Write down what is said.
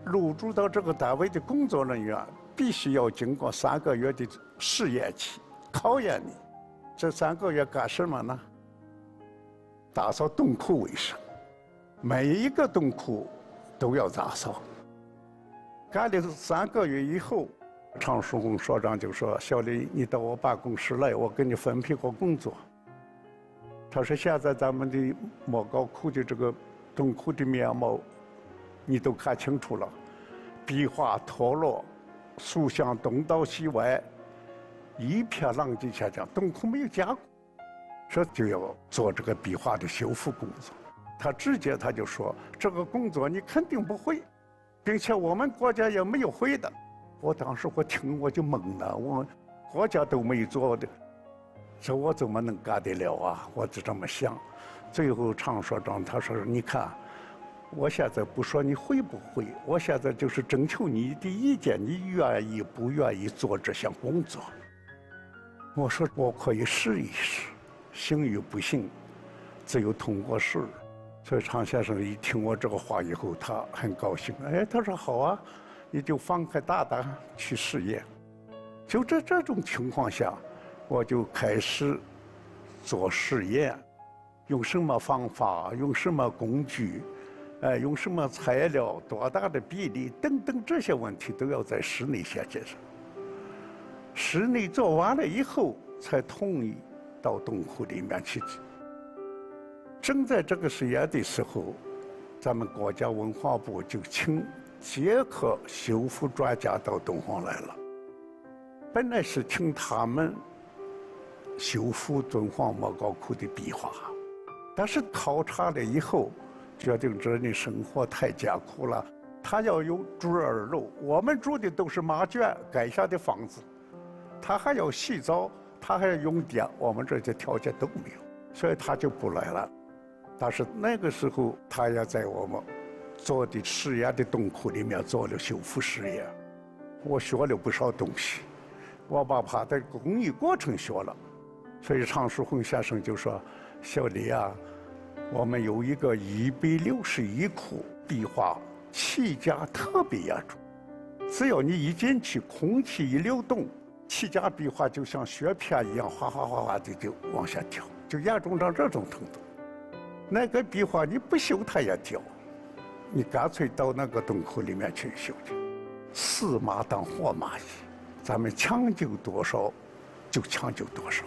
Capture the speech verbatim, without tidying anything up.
入驻到这个单位的工作人员必须要经过三个月的试验期，考验你。这三个月干什么呢？打扫洞窟卫生，每一个洞窟都要打扫。干了三个月以后，常树红所长就说：“小李，你到我办公室来，我给你分配个工作。”他说：“现在咱们的莫高窟的这个洞窟的面貌，你都看清楚了，壁画脱落，塑像东倒西歪，一片狼藉下降，洞窟没有加固，说就要做这个壁画的修复工作。”他直接他就说：“这个工作你肯定不会，并且我们国家也没有会的。”我当时我听我就懵了，我们国家都没做的，这我怎么能干得了啊？我就这么想。最后常所长他说：“你看，我现在不说你会不会，我现在就是征求你的意见，你愿意不愿意做这项工作？”我说：“我可以试一试，行与不行，只有通过试。”所以常先生一听我这个话以后，他很高兴。哎，他说：“好啊，你就放开大胆去试验。”就在这种情况下，我就开始做实验，用什么方法，用什么工具，哎，用什么材料，多大的比例等等这些问题都要在室内先解决。室内做完了以后，才同意到洞窟里面去。正在这个实验的时候，咱们国家文化部就请捷克修复专家到敦煌来了。本来是请他们修复敦煌莫高窟的壁画，但是考察了以后，决定这里生活太艰苦了，他要有住二楼，我们住的都是马圈盖下的房子，他还要洗澡，他还要用电，我们这些条件都没有，所以他就不来了。但是那个时候，他也在我们做的实验的洞窟里面做了修复实验，我学了不少东西，我把他的工艺过程学了。所以常树红先生就说：“小李啊，我们有一个一百六十一窟壁画气夹特别严重，只要你一进去，空气一流动，气夹壁画就像雪片一样，哗哗哗哗的就往下掉，就严重到这种程度。那个壁画你不修它也掉，你干脆到那个洞窟里面去修去，死马当活马医，咱们抢救多少就抢救多少。”